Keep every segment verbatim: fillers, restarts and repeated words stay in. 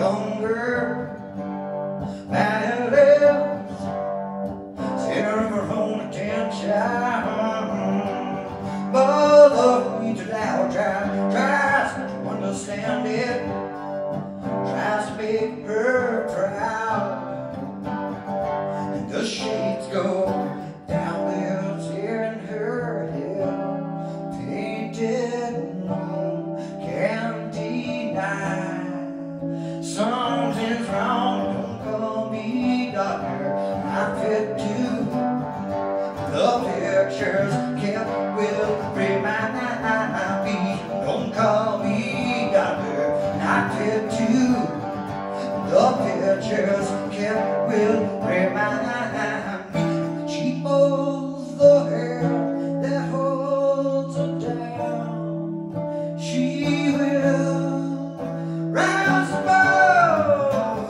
younger than it is, center of her own attention. Mother needs a loud try, tries to understand it, tries to make her proud. And the shades go down there, tearing her hair, painted on, can't deny. Something's wrong, don't call me doctor, I fit to the pictures kept will remind me. Don't call me doctor, not fit to the pictures kept will remind me. She pulls the hair that holds her down. She will rise above.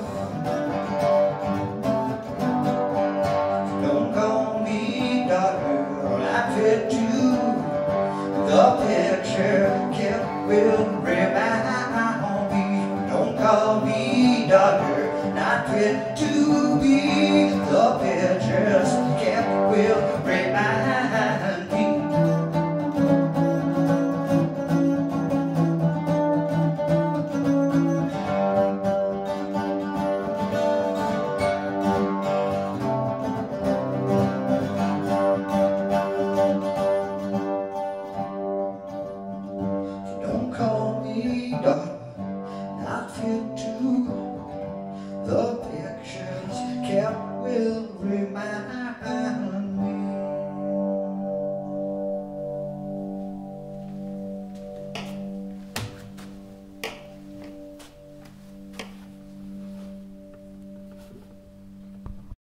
Don't call me doctor, not fit to the picture kept will remind me. Don't call me doctor, not fit to be the pictures kept will remind me. Don't call me doctor, not fit to the